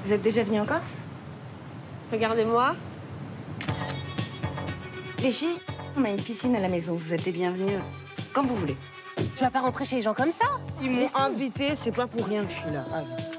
Vous êtes déjà venus en Corse? Regardez-moi. Les filles, on a une piscine à la maison. Vous êtes les bienvenues quand vous voulez. Tu vas pas rentrer chez les gens comme ça? Ils m'ont invité, c'est pas pour rien que je suis là.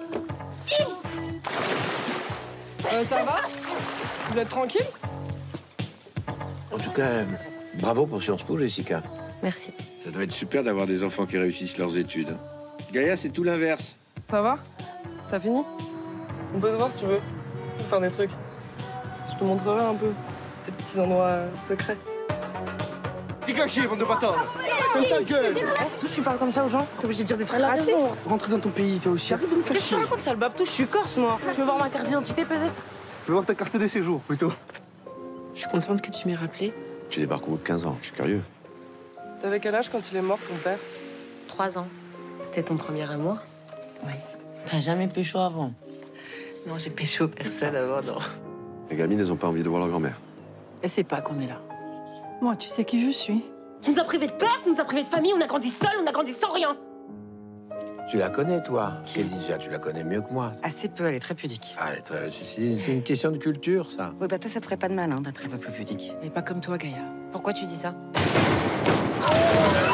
Ça va? Vous êtes tranquille? En tout cas, bravo pour Sciences Po, Jessica. Merci. Ça doit être super d'avoir des enfants qui réussissent leurs études. Gaïa, c'est tout l'inverse. Ça va? T'as fini? On peut se voir si tu veux. Pour faire des trucs. Je te montrerai un peu tes petits endroits secrets. Dégagez, bande de bâtards! Comme ta gueule! Pourquoi tu parles comme ça aux gens? T'es obligé de dire des trucs racistes? Rentre dans ton pays, toi aussi. Arrête de me faire Qu'est-ce que chier. tu racontes, sale babtou? Je suis corse, moi. Tu veux voir ma carte d'identité, peut-être? Je veux voir ta carte de séjour, plutôt. Je suis contente que tu m'aies rappelé. Tu débarques au bout de 15 ans, je suis curieux. T'avais quel âge quand il est mort, ton père? 3 ans. C'était ton premier amour? Oui. T'as jamais pécho avant? Non, j'ai pécho personne avant, non. Les gamines, elles ont pas envie de voir leur grand-mère. Elle sait pas qu'on est là. Moi, tu sais qui je suis? Tu nous as privés de père, tu nous as privés de famille, on a grandi seul, on a grandi sans rien. Tu la connais, toi? Khadija, tu la connais mieux que moi. Assez peu, elle est très pudique. Ah, c'est une question de culture, ça. Oui, bah toi, ça te ferait pas de mal, hein, d'être un peu plus pudique. Et pas comme toi, Gaïa. Pourquoi tu dis ça?